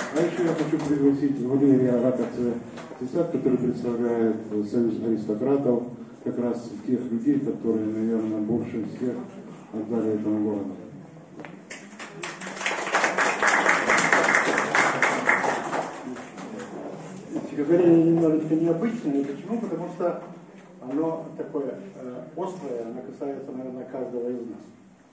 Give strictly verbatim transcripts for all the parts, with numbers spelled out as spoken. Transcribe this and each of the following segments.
А еще я хочу пригласить Валерия Рака-Цесак, который представляет Союз аристократов, как раз тех людей, которые, наверное, больше всех отдали этому городу. Стихотворение немножечко необычное. Почему? Потому что оно такое э, острое, оно касается, наверное, каждого из нас.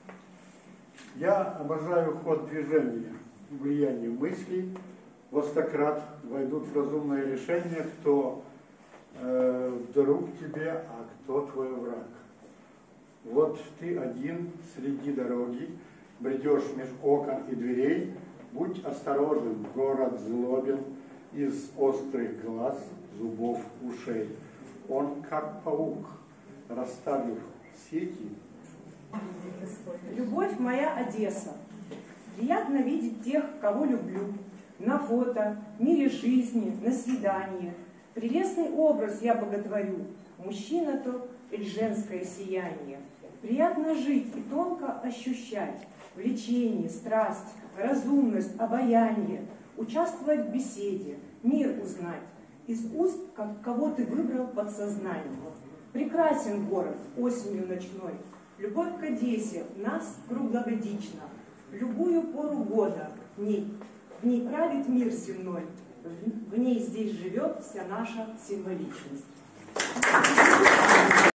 Я обожаю ход движения, влияние мыслей. В Остократ войдут в разумное решение, кто э, друг тебе, а кто твой враг. Вот ты один среди дороги, бредешь меж окон и дверей, будь осторожен, город злобен, из острых глаз, зубов, ушей. Он как паук, расставив сети. Любовь моя Одесса. Приятно видеть тех, кого люблю. На фото, в мире жизни, на свидании. Прелестный образ я боготворю. Мужчина то или женское сияние. Приятно жить и тонко ощущать влечение, страсть, разумность, обаяние. Участвовать в беседе, мир узнать. Из уст, как кого ты выбрал подсознание. Прекрасен город осенью ночной. Любовь к Одессе нас круглогодична. В любую пору года в ней, в ней правит мир земной. В ней здесь живет вся наша символичность.